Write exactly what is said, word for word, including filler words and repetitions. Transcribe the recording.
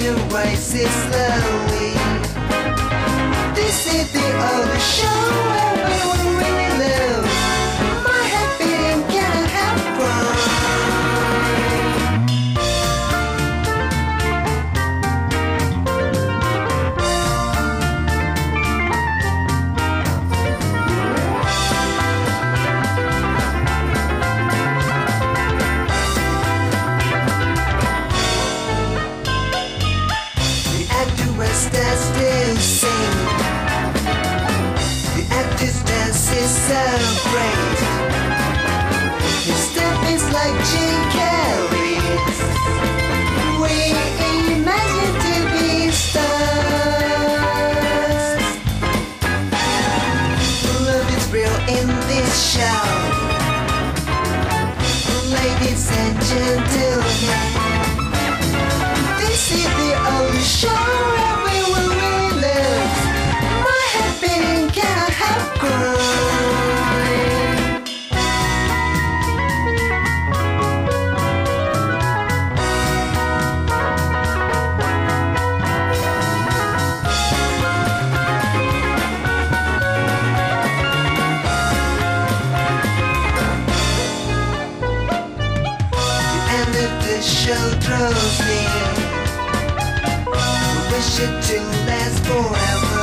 curtain rises slowly. This is the only show everyone really loves. My heart beating can't help That's still sing. The actor's dance is so great. His step is like Jim Carrey's. We imagine to be stars. Love is real in this show. Ladies and gentlemen, this is the only show. The show draws near. We wish it to last forever.